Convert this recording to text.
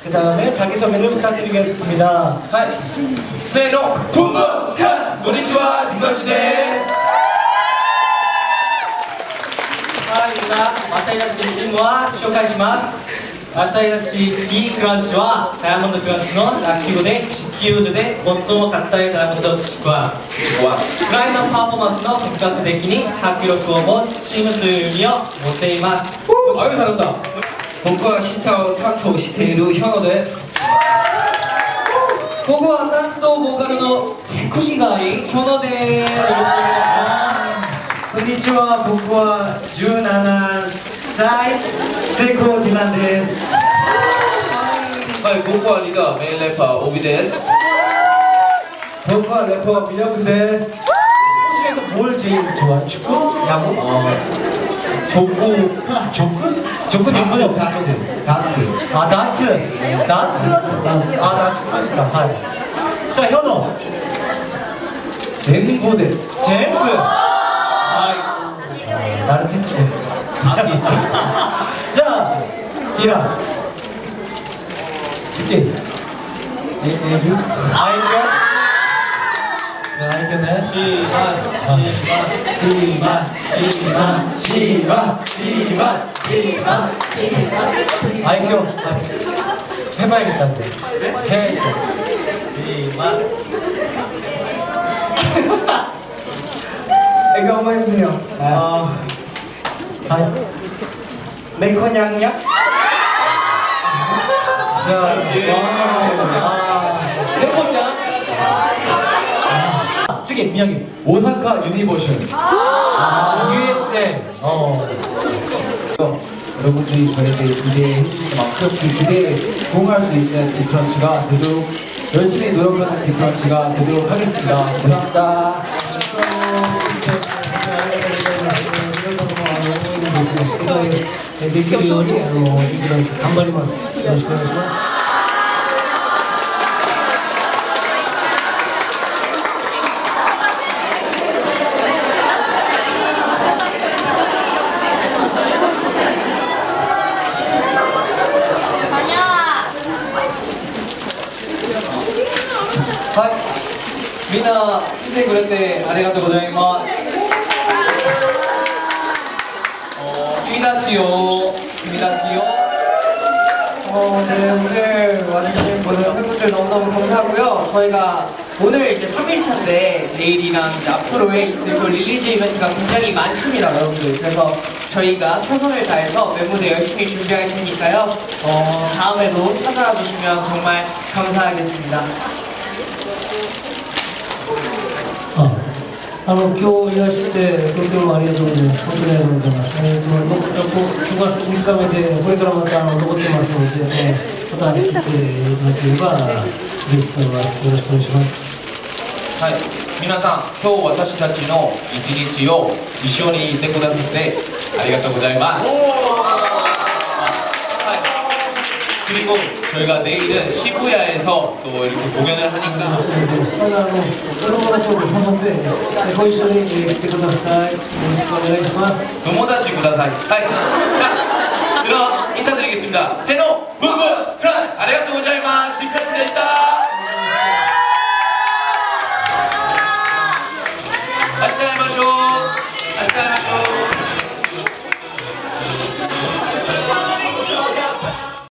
그 다음에 자기소개를 부탁드리겠습니다. はい、せーの、ブンブンカッこんにちは、ディクランチです。 はい、じゃあ、私たちチームは紹介します。私たち D クランチはダイヤモンドクランチの楽器部で地球上で最も硬いダイヤモンドチクワフライのパフォーマンスの本格的に迫力を持つチームという意味を持っています。 あゆ잘한다。僕はシタを担当しているヒョノです。僕はダンスとボーカルのセクシーガイヒョノです。よろしくお願いします。 こんにちは、僕は17歳、セコディランです。 はい、僕はリーダーメインレッパーオビです。 僕はレポーミ力です。스포츠에서 뭘 제일 좋아해? 축구? 야구? 족구 뭐죠? 다트. 아, 다트. 다트. 아, 다트 스포츠다. 네. 자, 현호. 젠부です. 젠부. 아르티스트. 자, 디라. 이게 애교? 아이견네. 아이견. 해봐야겠다는데. 해. 애교 한번 해주세요. 메코냥냥? 자, 메코짱. 저기 미양이 오사카 유니버셜. USA. 여러분들이 저에게 기대해 주시는 만큼 그 기대에 부응할 수 있는 디크런치가 되도록 열심히 노력하는 디크런치가 되도록 하겠습니다. 감사합니다. できるように頑張ります。よろしくお願いします。 はい、みんな来てくれてありがとうございます。君たちよ. 네, 오늘 와주신 모든 팬분들 너무너무 감사하고요. 저희가 오늘 이제 3일차인데 내일이랑 이제 앞으로에 있을 그 릴리즈 이벤트가 굉장히 많습니다, 여러분들. 그래서 저희가 최선을 다해서 멤버들 열심히 준비할 테니까요. 다음에도 찾아와 주시면 정말 감사하겠습니다. 今日いらしてとてもありがとうございます。本当にありがとうございます。僕5月3日目でこれからまた残ってますので、また来ていただければ嬉しく思います。よろしくお願いします。 はい、皆さん今日私たちの一日を一緒にいてくださってありがとうございます。그리고 저희가 내일은 시부야에서 또 이렇게 공연을 하니까 도모다치 구다사이. 그럼 인사드리겠습니다. 세노 붐붐.